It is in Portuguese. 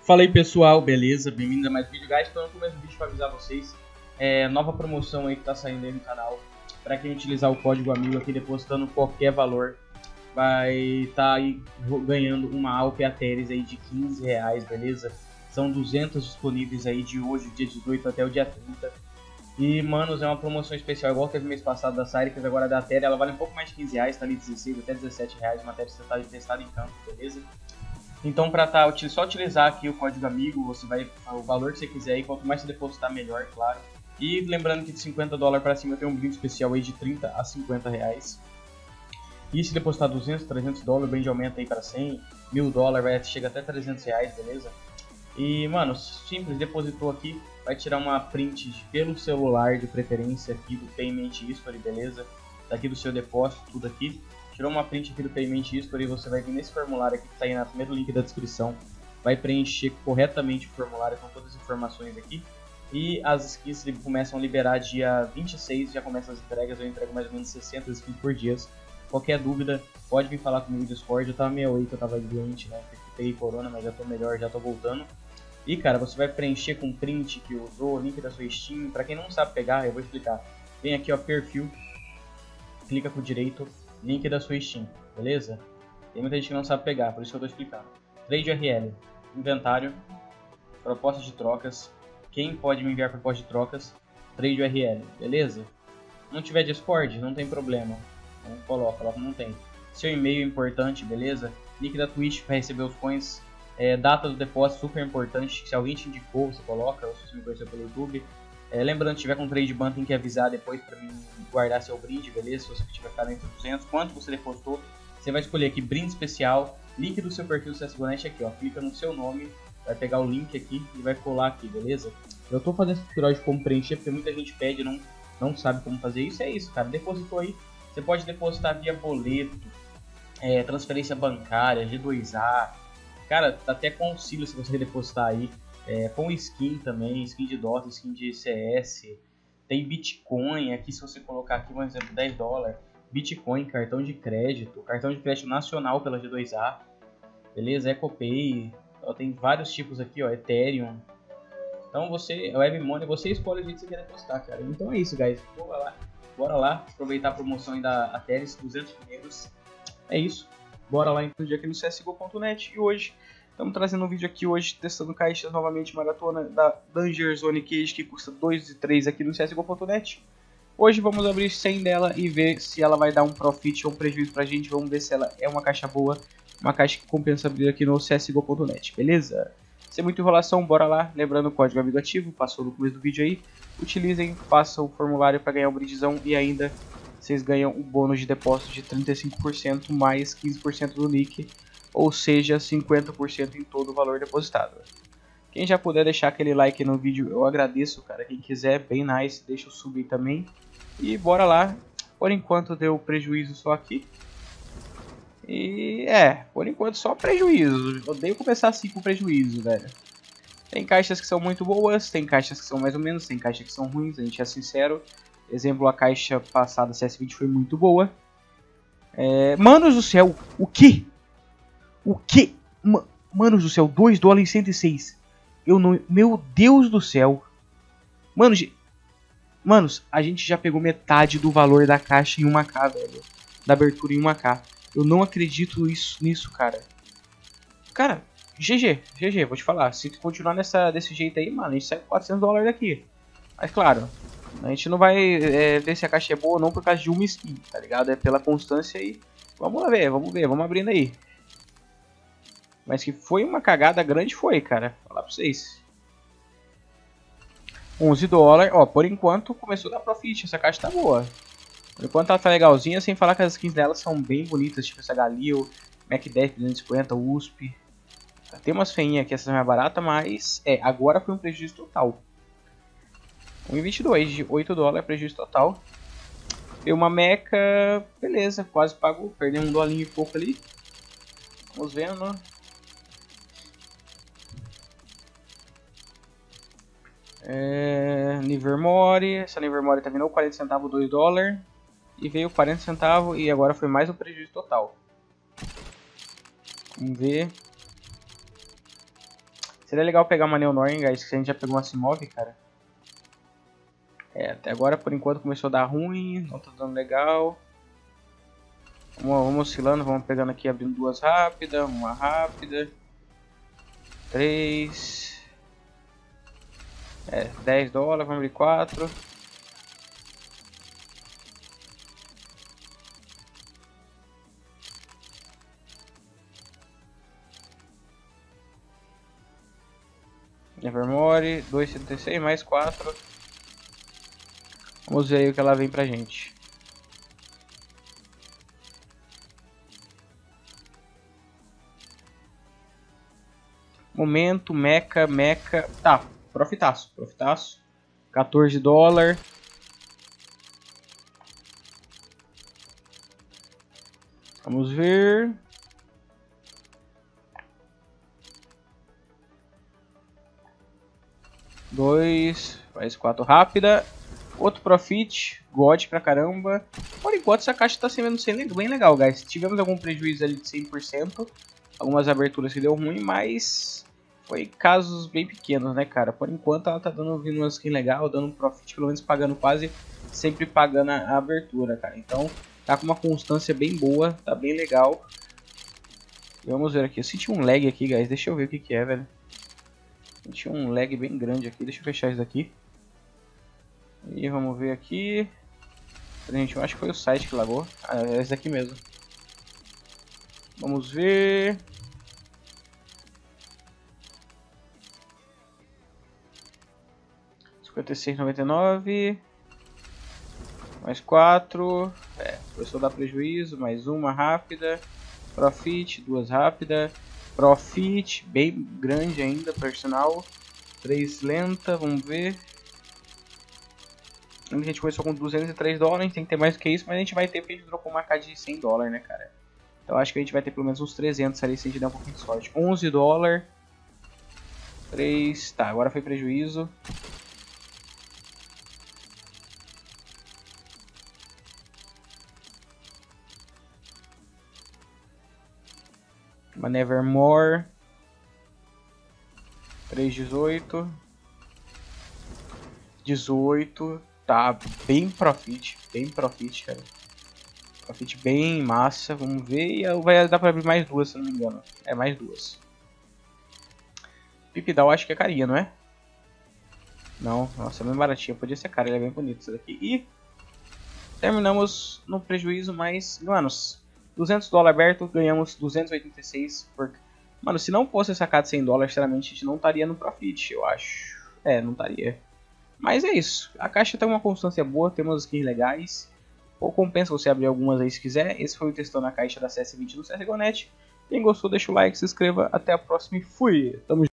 Fala aí pessoal, beleza? Bem-vindos a mais um vídeo, guys. Estou no começo do vídeo para avisar vocês nova promoção aí que tá saindo aí no canal. Para quem utilizar o código amigo aqui depositando qualquer valor, vai estar aí ganhando uma Alp Ateres aí de R$15, beleza? São 200 disponíveis aí de hoje, dia 18 até o dia 30. E, manos, é uma promoção especial, igual teve mês passado da Cyrix, agora da Ateria. Ela vale um pouco mais de R$15, tá ali 16 até R$17, matéria testada em campo, beleza? Então, para só utilizar aqui o código amigo, você vai o valor que você quiser e quanto mais você depositar, melhor, claro. E lembrando que de $50 para cima tem um brinde especial aí de R$30 a R$50. E se depositar 200, $300, o brinde aumenta aí para 100, $1000, chega até R$300, beleza? E, mano, simples, depositou aqui, vai tirar uma print pelo celular de preferência aqui do Payment History, beleza? Daqui do seu depósito, tudo aqui. Tirou uma print aqui do Payment History e você vai vir nesse formulário aqui que está aí no primeiro link da descrição. Vai preencher corretamente o formulário com todas as informações aqui. E as skins começam a liberar dia 26, já começam as entregas. Eu entrego mais ou menos 60 skins por dia. Qualquer dúvida, pode vir falar comigo no Discord. Eu tava meio aí que eu tava doente, né? Peguei corona, mas já tô melhor, já tô voltando. E cara, você vai preencher com print que usou, link da sua Steam. Pra quem não sabe pegar, eu vou explicar. Vem aqui ó, perfil, clica com o direito, link da sua Steam, beleza? Tem muita gente que não sabe pegar, por isso que eu tô explicando. Trade URL, inventário, proposta de trocas, quem pode me enviar proposta de trocas, trade URL, beleza? Não tiver Discord, não tem problema, não coloca, não tem. Seu e-mail é importante, beleza? Link da Twitch para receber os coins, data do depósito super importante, se alguém te indicou, você coloca, ou se você me conheceu pelo YouTube. Lembrando, se tiver com trade ban, tem que avisar depois para mim guardar seu brinde, beleza? Se você tiver ficado entre 200, quanto você depositou, você vai escolher aqui brinde especial, link do seu perfil do CSGO.net aqui, ó, clica no seu nome, vai pegar o link aqui e vai colar aqui, beleza? Eu tô fazendo esse tutorial de como preencher porque muita gente pede e não sabe como fazer isso, é isso, cara, depositou aí, você pode depositar via boleto, transferência bancária, G2A, cara, até com auxílio se você depositar aí. Com skin também, skin de Dota, skin de CS, tem Bitcoin, aqui se você colocar aqui um exemplo, $10, Bitcoin, cartão de crédito nacional pela G2A, beleza, EcoPay, ó, tem vários tipos aqui, ó, Ethereum, então WebMoney, você escolhe o jeito que você quer depositar, cara, então é isso, guys, bora lá, aproveitar a promoção aí da Ateres, 200 primeiros, é isso, bora lá então aqui no CSGO.net e hoje estamos trazendo um vídeo aqui hoje, testando caixas novamente, maratona da Danger Zone Cage, que custa 2 e 3 aqui no CSGO.net. Hoje vamos abrir 100 dela e ver se ela vai dar um profit ou um prejuízo pra gente. Vamos ver se ela é uma caixa boa, uma caixa que compensa abrir aqui no CSGO.net, beleza? Sem muita enrolação, bora lá. Lembrando o código amigo ativo, passou no começo do vídeo aí. Utilizem, façam o formulário para ganhar um brindezão e ainda vocês ganham um bônus de depósito de 35% mais 15% do nick. Ou seja, 50% em todo o valor depositado. Quem já puder deixar aquele like no vídeo, eu agradeço, cara. Quem quiser, bem nice, deixa o sub aí também. E bora lá. Por enquanto deu prejuízo só aqui. E por enquanto só prejuízo. Odeio começar assim com prejuízo, velho. Tem caixas que são muito boas, tem caixas que são mais ou menos, tem caixas que são ruins, a gente é sincero. Exemplo, a caixa passada CS20 foi muito boa. Manos do céu, o que? O que? Manos do céu, $2 e 106. Eu não... Meu Deus do céu. Manos, a gente já pegou metade do valor da caixa em 1k, velho. Da abertura em 1k. Eu não acredito nisso, cara. Cara, GG, vou te falar. Se continuar desse jeito aí, mano, a gente sai com $400 daqui. Mas claro, a gente não vai ver se a caixa é boa ou não por causa de uma skin, tá ligado? É pela constância aí. Vamos lá ver, vamos abrindo aí. Mas que foi uma cagada grande, foi, cara. Vou falar pra vocês. $11. Ó, por enquanto começou a dar profit. Essa caixa tá boa. Por enquanto ela tá legalzinha. Sem falar que as skins dela são bem bonitas. Tipo essa Galil, MacDef 250, USP. Tem umas feinhas aqui, essa é mais barata. Mas, agora foi um prejuízo total. 1,22 de $8 prejuízo total. Tem uma mecha. Beleza, quase pagou. Perdeu $1 e pouco ali. Vamos vendo. Nivermore, essa Nivermore tá vindo 40 centavos, $2 e veio 40 centavos e agora foi mais um prejuízo total. Vamos ver. Seria legal pegar uma Neonor, guys, que a gente já pegou uma Simov, cara. Até agora, por enquanto, começou a dar ruim, não tá dando legal. Vamos oscilando, vamos pegando aqui, abrindo duas rápidas, uma rápida. 3. 10 dólares, vamos abrir 4. Nevermore, 2,76 mais 4. Vamos ver aí o que ela vem pra gente. Momento, meca. Tá, profitaço. 14 dólares. Vamos ver. Dois, faz 4 rápida. Outro profit, God pra caramba. Por enquanto essa caixa tá sendo bem legal, guys. Tivemos algum prejuízo ali de 100%. Algumas aberturas que deu ruim, mas foi casos bem pequenos, né, cara? Por enquanto ela tá vindo uma skin legal, dando um profit, pelo menos pagando quase, sempre pagando a abertura, cara. Então tá com uma constância bem boa, tá bem legal. E vamos ver aqui, eu senti um lag aqui, guys, deixa eu ver o que é, velho. Senti um lag bem grande aqui, deixa eu fechar isso daqui. E vamos ver aqui. Gente, eu acho que foi o site que lagou. Ah, é esse daqui mesmo. Vamos ver. R$56,99. Mais 4. Começou a dar prejuízo. Mais uma rápida. Profit, duas rápidas. Profit, bem grande ainda, personal. 3 lenta, vamos ver. A gente começou com 203 dólares, a gente tem que ter mais do que isso, mas a gente vai ter porque a gente trocou uma marca de 100 dólares, né, cara? Então acho que a gente vai ter pelo menos uns 300 ali se a gente der um pouquinho de sorte. 11 dólares. 3, tá, agora foi prejuízo. Uma Nevermore. 3,18. 18. Tá bem profit, cara. Profit bem massa, vamos ver. E vai dar pra abrir mais duas, se não me engano. É, mais duas. Pipidal acho que é carinha, não é? Não, nossa, é bem baratinha. Podia ser cara, ele é bem bonito isso daqui. E terminamos no prejuízo, mas, manos, 200 dólares aberto, ganhamos 286. Mano, se não fosse sacado 100 dólares, sinceramente, a gente não estaria no profit, eu acho. Não estaria. Mas é isso, a caixa tem uma constância boa, temos skins legais. Ou compensa você abrir algumas aí se quiser. Esse foi o testando a caixa da CS20 no CSGO.net. Quem gostou deixa o like, se inscreva, até a próxima e fui! Tamo junto.